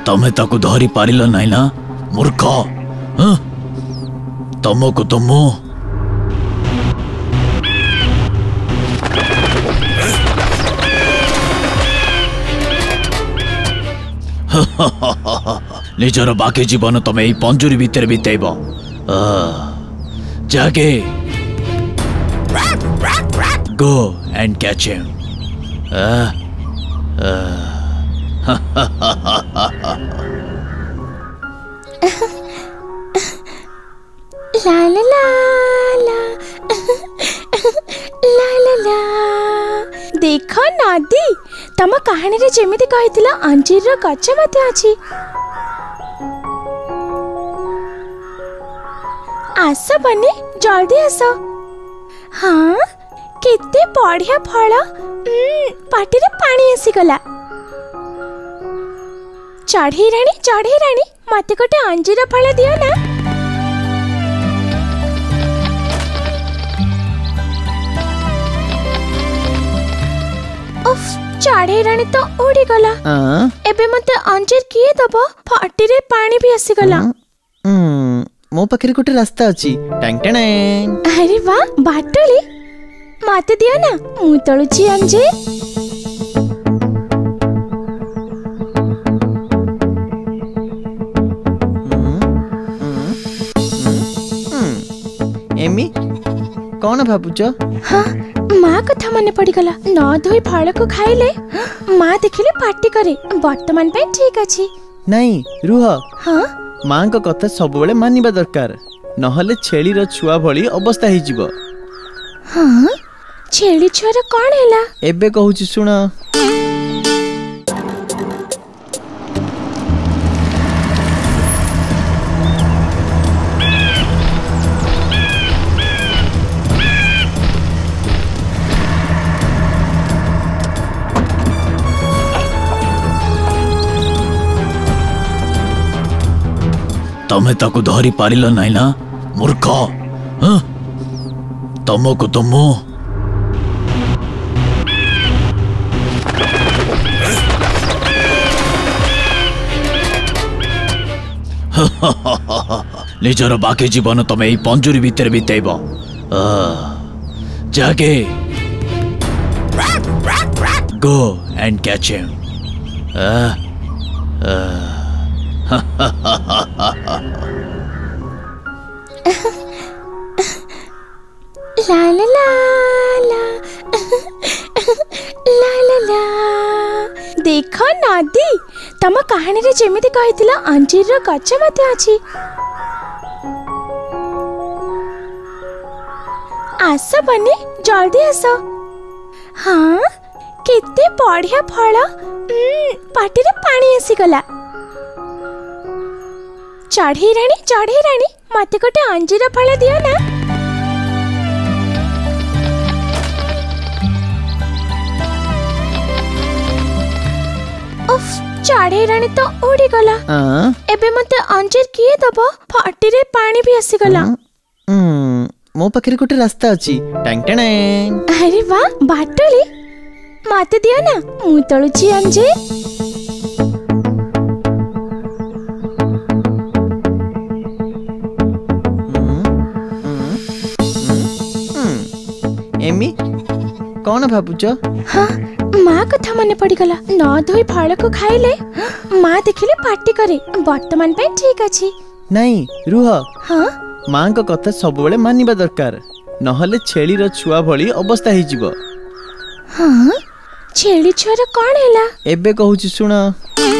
तमे ताकू धरी पारिल नहीं ना मूर्ख। तमको तो मु निजर बाकी जीवन तमे यही पंजुरी भितर बितेब। जाके गो एंड कैच हिम। ला ला ला ला ला ला ला। देख नदी तम कहानी रे जेमिति कहितिला अंजीर रो गछ मते अछि। आस बनी जल्दी आस। हाँ केते बढ़िया फल। पाटी रे पानी आसी गला। चढ़ी रानी मते गोटे अंजीर फल दियो ना। चढ़े रानी तो उड़ी गला। एबे मते अंजीर किए दबो? फाटी रे पानी भी आसी गला। मो पाखे गोटे रास्ता अछि। अरे वाह बाटुली मते दियो ना मु तळुची अंजीर। एमी कौन भाबुच? हाँ माँ कथा मन पड़गला। न धोई फल को खाइले माँ देखिले पार्टी करे। वर्तमान पे ठीक अछि। नहीं रुह। हाँ माँ को कथा सब बेले मानिबा दरकार नहले छेली रो छुआ भली अवस्था ही जीवो। हाँ छेली छुआर कौन हैला? एबे कहूची सुन। तमे ताकू धरी पारिल नहीं ना मूर्ख। तमको तो मु निजर बाकी जीवन तमे यही पंजुरी भितर बितेब। जाके गो एंड कैच हिम। ला ला ला ला ला ला ला। देख नदी तम कहानी रे जेमिति कहितिला अंजीर रो गछ मते अछि। आस बनी जल्दी आस। हाँ केते बढ़िया फल। पाटी रे पानी आसी गला। चढ़ी रानी मते गोटे अंजीर फल दियो ना। चढ़े रानी तो उड़ी गला। एबे मते अंजीर किए दबो? फाटी रे पानी भी आसी गला। मो पाखे गोटे रास्ता अछि। अरे वाह बाटुली मते दियो ना मु तळुची अंजीर। एमी कौन भाबुच? हाँ माँ कथा मन पड़गला। न धोई फल को खाइले माँ देखिले पार्टी करे। वर्तमान पे ठीक अछि। नहीं रुह। हाँ माँ को कथा सब बेले मानिबा दरकार नहले छेली रो छुआ भली अवस्था ही जीवो। हाँ छेली छुआर कौन हैला? एबे कहूची सुन।